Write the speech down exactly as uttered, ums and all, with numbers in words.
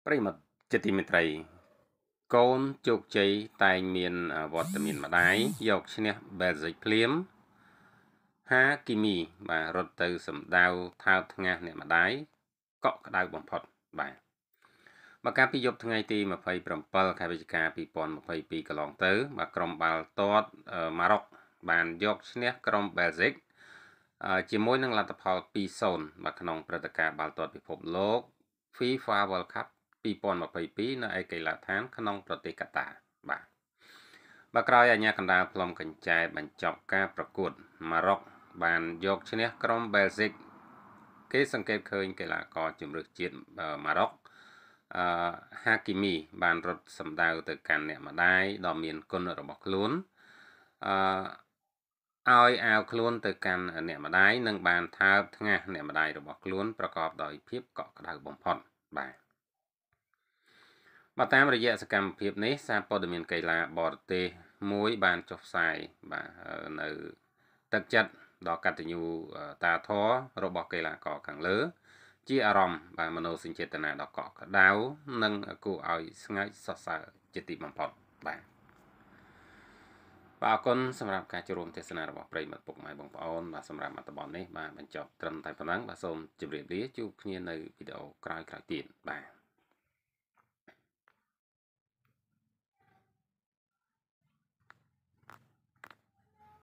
ប្រិមត្តជាទីមេត្រីកូនជោគជ័យតែងមានវត្តមានម្ដាយយកឈ្នះ Basic ភ្លាម Hakimi បាទរត់ទៅសម្ដៅថើបថ្ងាសអ្នកម្ដាយកក់ក្ដៅបំផុតបាទមកកាលពីយប់ថ្ងៃទីยี่สิบเจ็ดខែវិច្ឆិកាยี่สิบยี่สิบสองកន្លងទៅបាទក្រុមបាល់ទាត់ម៉ារ៉ុកបានយកឈ្នះក្រុម Basic ជាមួយនឹងលទ្ធផល two nil បាទក្នុងព្រឹត្តិការណ៍បាល់ទាត់ពិភពលោក FIFA World Cup two thousand twenty-two នៅឯកីឡដ្ឋានក្នុងប្រទេសកាតាបាទបើក្រោយអាជ្ញាកណ្ដាលផ្លុំកញ្ចែតបញ្ចប់ការប្រកួតម៉ារ៉ុកបានយកឈ្នះក្រុម Basic គេសង្កេតឃើញកីឡាករជម្រើសជាតិម៉ារ៉ុកអឺ Hakimi បានរត់សម្ដៅទៅកាន់អ្នកម្ដាយដ៏មានគុណរបស់ខ្លួនអឺឲ្យអាវខ្លួនទៅកាន់អ្នកម្ដាយនិងបានថើបថ្ងាសអ្នកម្ដាយរបស់ខ្លួនប្រកបដោយភាពកក់ក្ដៅបំផុតបាទបាទតាមរយៈសកម្មភាពនេះសារព័ត៌មានកីឡាបរទេសមួយបានចុះផ្សាយបាទនៅទឹកចិត្តដ៏កតញ្ញូតាធម៌របស់កីឡាករខាងលើជាអារម្មណ៍បាទមនោសញ្ចេតនាដ៏កក់ក្ដៅនិងគួរឲ្យស្ងើចសរសើរជាទីបំផុតបាទបាទអរគុណសម្រាប់ការចូលរួមទស្សនារបស់ប្រិយមិត្តពុកម៉ែបងប្អូនបាទសម្រាប់អត្ថបទនេះបាទបញ្ចប់ត្រឹមតែប៉ុណ្ណឹងបាទសូមជម្រាបលាជួបគ្នានៅវីដេអូក្រោយៗទៀតបាទ